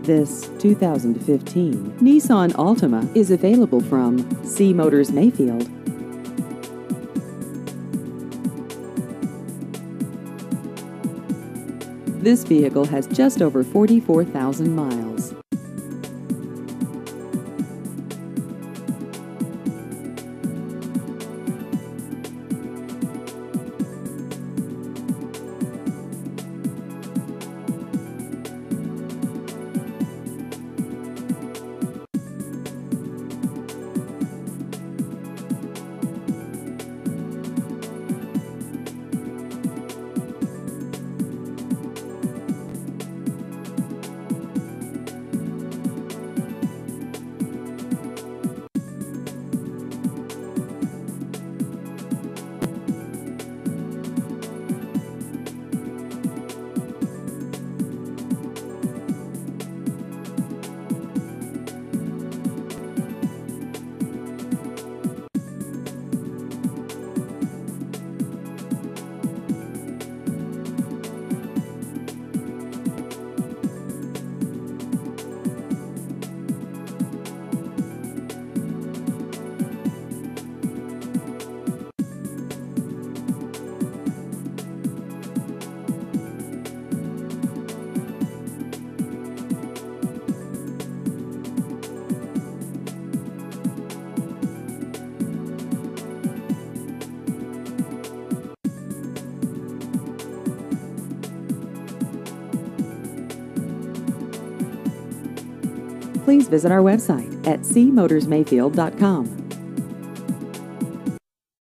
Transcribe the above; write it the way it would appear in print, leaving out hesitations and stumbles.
This 2015 Nissan Altima is available from C Motors Mayfield. This vehicle has just over 44,000 miles. Please visit our website at cmotorsmayfield.com.